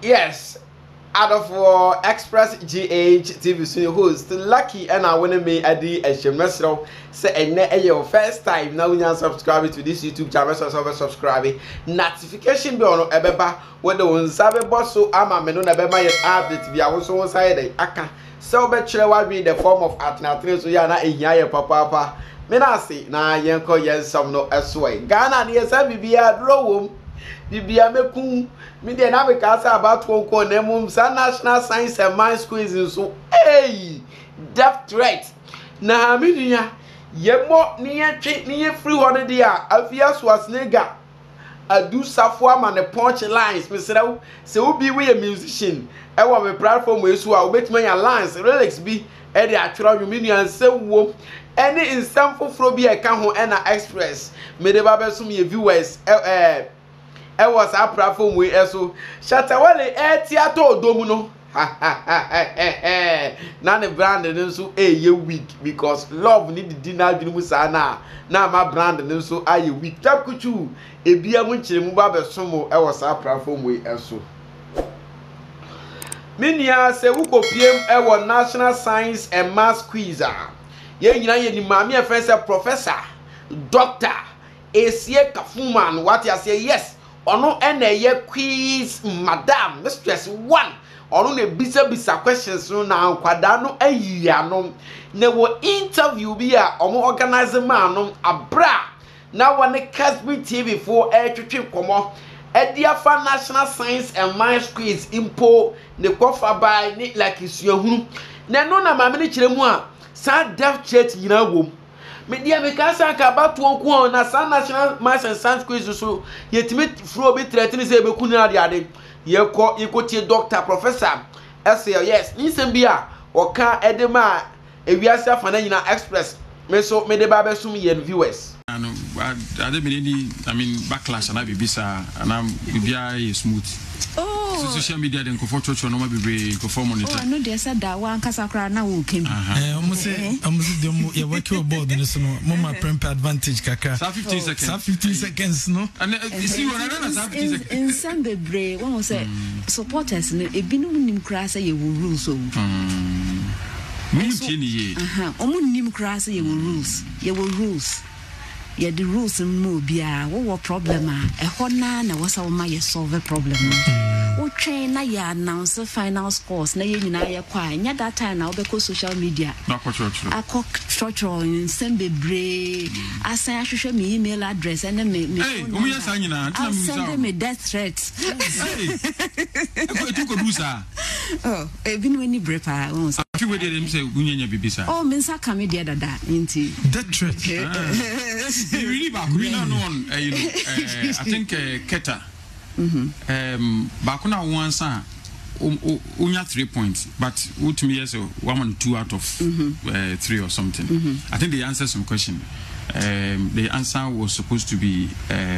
Yes, out of Express GH TV studio host Lucky and I wanna me Adi Eshemesro say your first time now when you subscribe to this YouTube channel so subscribe notification bell no ebeba when the one sabe boss so ama me no na be my update bi awoso won side aka so be chere wa be the form of alternative so ya na ehia ye papa me na say na yenko yensam no eso e Ghana de esa bibia dro wom bibia meku me dey na be ka say about one ko na mum sa national science and mind quiz so hey death threat na me nua ye mo ni ye twe ni ye free holiday dia afia Schwarzenegger adu safo ama ne punch lines me say we we a musician e wa me platform we so a obetuma ya lines relax bi e dey atwera you me nua say wo any instant foforo bi e ka ho e na express me dey ba be so me viewers I was a platform we so Shatawale theater odomu no na ne brand nso ye weak because love need the dinner adwunu sa na ma brand nso aye weak tap kuchu ebia mu nkire mu ba besomo I was a platform we so minia se wukopiem e national science and maths quiz ye nyina ye ni maami e fe se professor doctor esie kafuman what you say yes ono ene ye quiz madam mistress 1 ono ne bisa questions no na kwada no ayia no ne wo interview bi a omo organize man no abra na wone Casby TV for twetwe komo ediafa national science and maths quiz impo ne kofa by ni like isuahunu ne no na ma me ne kire mu a sa deaf chat nyina wom me dia me ka sa ka ba to nko na sa national maths and science quiz so yetimi fro bi threaten say be kunu ade ye ko ikotie doctor professor say yes ni sem bia o ka edema ewiase afana nyina express me so me de ba be sum ye viewers I mean backlash and I be bisa and I'm be smooth. Oh, so social media then go for church no be go for monitor. Oh, no dey said that one kasa kra na wo kem. Almost dem you work your board so no mama prempe advantage kaka. 15 seconds. 15 seconds no. And you see when I 15 seconds. In Sunday break one say supporters no ebinu nim kra say ye wo rules so. Omo nim kra say ye wo rules. Ye wo rules. Yeah, the rules no bia what problem e ho na wasa wo ma ye solve problem wo train na ya announce final scores na ye nyina ye kwa nya that time na obeko social media na ko church in sembebre asan ahwehwe me email address and me phone yes anyina send me death threat e ko do sa oh e bi no ni brepa won say afi we dey say gunyanya bibisa oh me nsa ka me dia dada nti death threat really back we no on you know I think Keta back na once unya 3 points but to me yes 1 2 out of 3 or something. I think they answered some question. The answer was supposed to be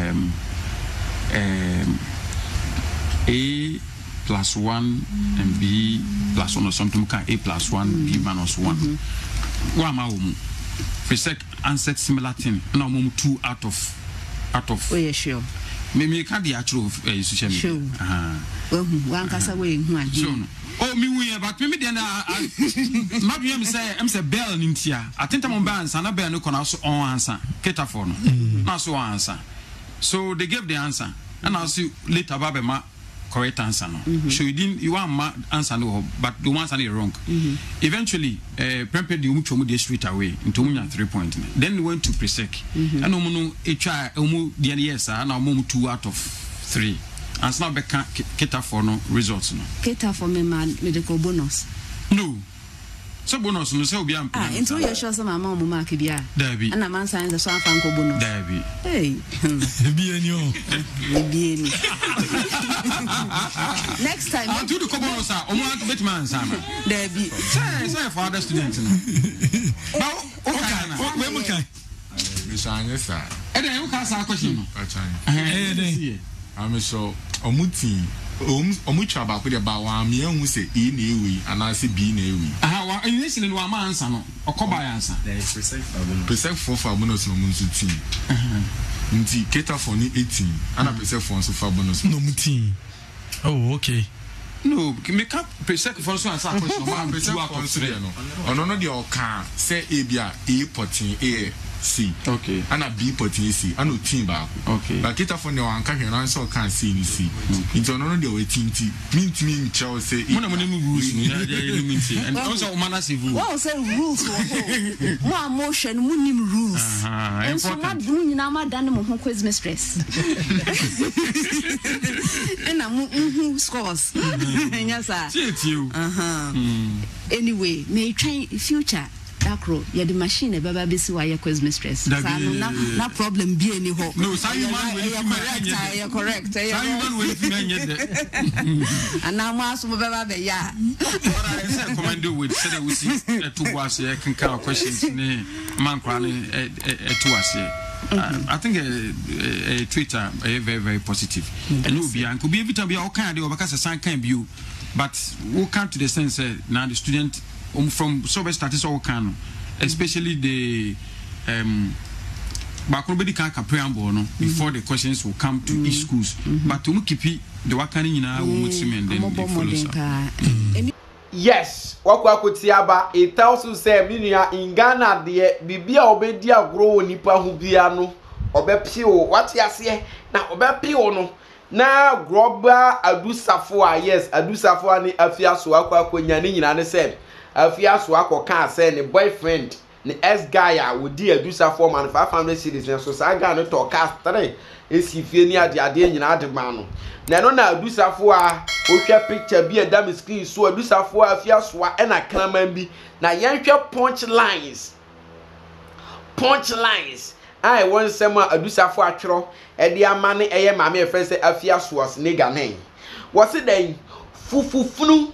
A plus 1 and B plus 1 or something. A plus 1 B minus 1 Presec answered similar thing. Now, 2 out of. Oh, yeah, sure. Maybe it can't be actual social media. Sure. One cast away. Oh, me, but maybe then maybe I'm say bell in here. I think I'm on bands and I bear no can also answer. Keta for no. Not so answer. So they gave the answer. And I'll see later Babema. Correct answer no. So you want answer no, but the ones are wrong. Eventually, Prempeh the umuchomu dey straight away into 3 points. Then we went to Presec. And no try the yes and now 2 out of 3. And now be Keta for no results no. Keta for me man medical bonus. No. So bonus no say obi am. Into your show some mama mark bia. There be. And a man signs the so fanko bonus. There be. Hey. Be next time. I do the bonus o mo bet man sama. There be. Say for other students no. Now okay na. We mo kai. Bisanya sa. E dey you can say question no. Achanya. I'm so omuti omucha ba ko de ba wa me hu se e na ewi ana se b na ewi wa initially wa ma answer no okoba ya answer there is percent for bonus no munsu team nti Keta for ni 18 ana percent for so for bonus no muti oh okay No, make up presec for so answer question. Ma presec consider no. Ono no de o kan say e bia e potin A C. Okay. Ana B potin C. Ana team ba. Okay. But kita for ne wan ka hwe na so kan C ni C. Into ono no de o tinti. Mean chow say. Mo na mo nem rules no. Ya mean say. And also mana civil. What say rules wo? Mo emotion mo nim rules. And so what do you na ma dan mo ho quiz mistress. And am scores. Yes sir. Shit you. Anyway, may try future Dakro, ya the machine e baba besi wa ya quiz mistress. So na problem be any ho. No, say you man when you correct. Say you man when you mean and now ma so baba be ya. What I say commando with say that we see two boss here can kind of questions ne man kra ne to us here. I think Twitter very very positive. And you be and could be every time be all kind of because sign can be you. But we come to the sense now the student from sober status all can, especially the Bakrobedi can preamble no before the questions will come to each schools. But to keep the wakani in our and then they follow. Yes, Wakutiaba, it tells you say Minia in Ghana, the Bibia obedia grow nipa hubiano, obepio, what ya say now obepio no. Na groba adu safo yes adu safo ni afia so akwa kwanyane nyina ne said afia so akoka say ne boyfriend ne ex guy a wodi adu safo man 500 cedis ne so sa ga no to cast 3 esi fie ni ade nyina ade ma no na no na adu safo a ohwe picture bi edam screen so adu safo afia so e na kraman bi na yenhwe punch lines I want some adusafo atwero e de amane eye mame efe se afia soas nega nen was it then fufufunu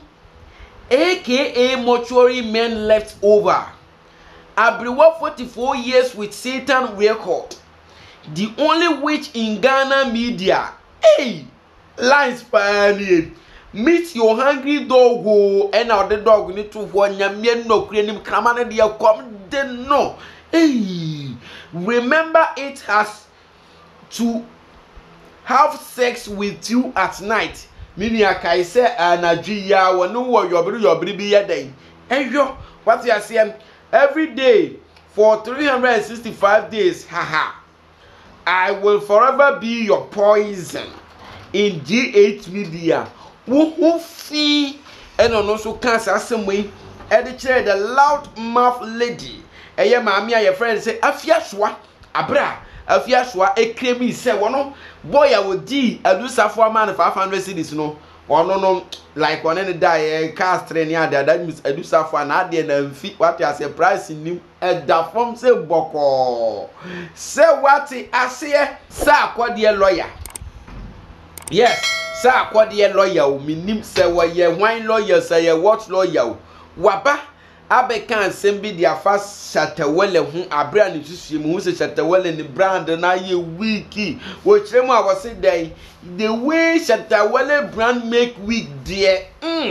aka mortuary men left over Abriwa 44 years with Satan record the only witch in Ghana media hey lines pioneer meet your hungry dog go and now the dog need to one nyame no kure nim krama na de come de no hey remember it has to have sex with you at night meaning I say anagia wonu wo yobiri bi yeden eyo what you say every day for 365 days haha I will forever be your poison in G8 media who fee and also cancer assemble editor the loud mouth lady eye maami aye friend say afiaswa abra afiaswa ekremi say wono boy awodi adusafo man 500 cedis no ono no like one any die cast train ya that means adusafo na ade na mfi what you say price nim da form say boko say what ase sa akwade lawyer yes sa akwade lawyer o minim say we wine lawyer say what lawyer waba abekan sembi dia fast Shatawale hu abra ni susue mu se Shatawale ni brand na ye wiki wo kiremu a wo se dai the way Shatawale brand make wig there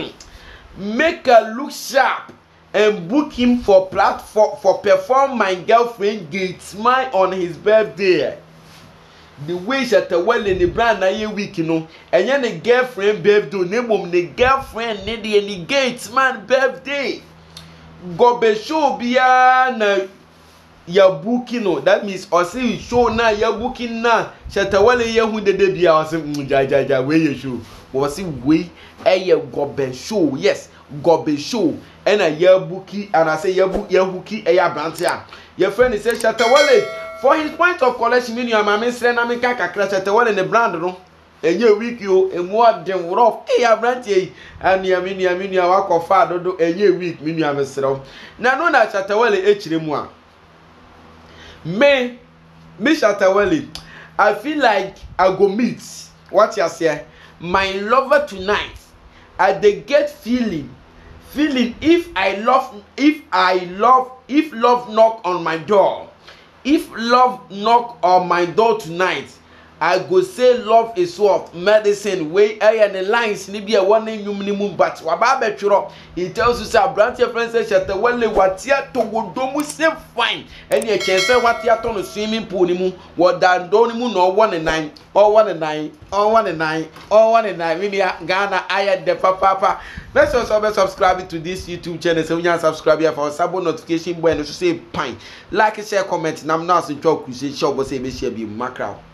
make her look sharp and book him for platform for perform my girlfriend gets mine on his birthday the way Shatawale ni brand na ye wiki no enye ni girlfriend birthday no mom ni girlfriend ni the ni gate man birthday gobe show bia na ya booking no that means or say show na ya booking na Shatawale ye hu de bia o say jajaja we ye show o say we eye gobe show yes gobe show and a ya bookie and I say ya hookie eye branch a your friend say Shatawale for his point of collection mean your mama say na me ka kakra Shatawale ne brand no enye week yo emu adem rough branch e ania wa kofa dodo enye week minu amesrew na no na Shatawale echiremu a me Shatawale I feel like I go meet what you say my lover tonight I dey get feeling if love knock on my door tonight I go say love is what medicine wey and the lines ni bi e won nyum ni mu but waba betwero it tells you say branch friends say shete wale watia to wodomu say fine and e chen say watia to no swimming pool ni mu wodando ni mu no 1 and 9 or 1 and 9 or 1 and 9 or 1 and 9 maybe Ghana aya de papa. Let's also subscribe to this YouTube channel. So when you subscribe here for sabo notification bell, no say pine like, share, comment. Nam now so talk crusade shop, but say be share be macro.